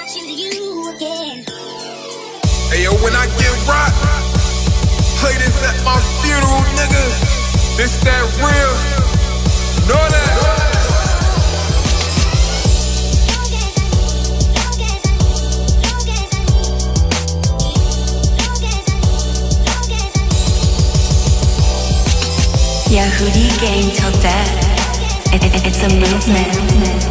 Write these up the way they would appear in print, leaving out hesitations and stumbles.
Hey yo, when I get rocked, play this at my funeral, nigga. This that real, know that. Yahudi gang till death. It's a movement.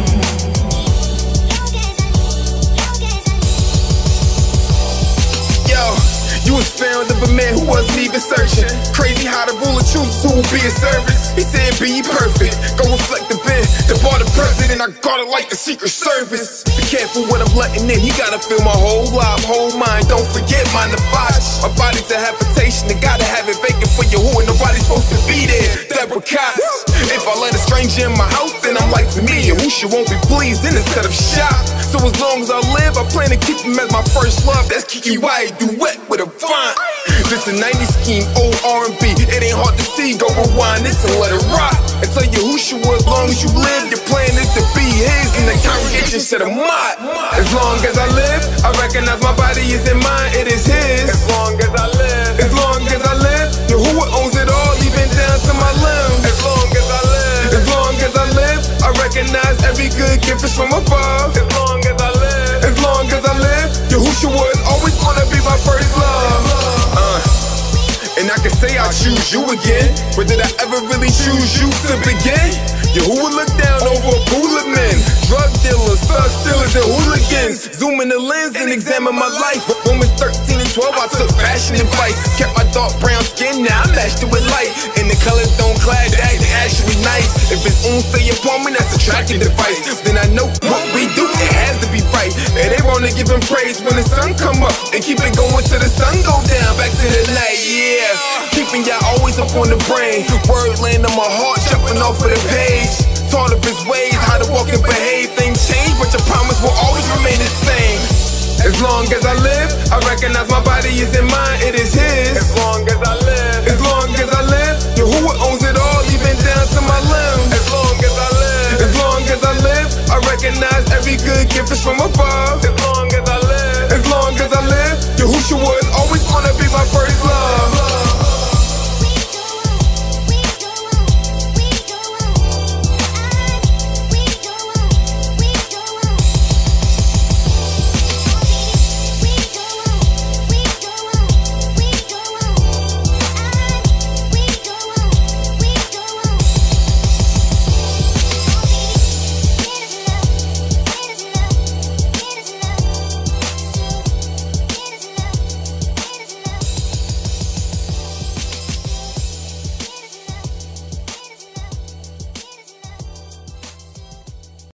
You was found of a man who wasn't even searching. Crazy how the ruler chooses who will be in service. He said be perfect, go reflect the bin. The bar the president, I got it like the Secret Service. Be careful what I'm letting in, he gotta feel my whole life, whole mind. Don't forget mind the flash. My body's a habitation, I gotta have it vacant for you who and nobody's supposed to be there. Deborah Cox. If I let a stranger in my house, then I'm like to me, and who she won't be pleased in instead of shocked. So as long as I live, I plan to keep him as my first love. That's Kiki White, duet with a font. This a 90s scheme, old R&B. It ain't hard to see, go rewind this and let it rock. And tell you who she was, as long as you live. Your plan is to be his, and the congregation said I'm not. As long as I live, I recognize my body is in mine, it is his. As long as I live, as long as I live, you who owns it all, even down to my limbs. As long as I live, as long as I live, I recognize every good gift is from above. As long as I live, as long as I live, you who she was always gonna be my first love. And I can say I choose you again, but did I ever really choose you to begin? You who would look down over a pool of men, drug dealers, thug stealers, and hooligans. Zoom in the lens and examine my life. Romans 13 and 12, I took passion and advice. Kept my dark brown skin, now I matched it with light. And the colors don't clash, they actually nice. If it's stay upon me, that's a tracking device. Then I know what we do, it has to be right. And they wanna give him praise when the sun come up, and keep it going till the sun go down. Back to the night, yeah. Keeping y'all always up on the brain. Word land on my heart, jumping off of the page. Taught of his ways, how to walk and behave. Things change, but your promise will always remain the same. As long as I live, I recognize my body is in mine, it is his. As long as I live, as long as I live, you who owns it all, even down to my limbs. As long as I live, as long as I live, I recognize every good gift is from above.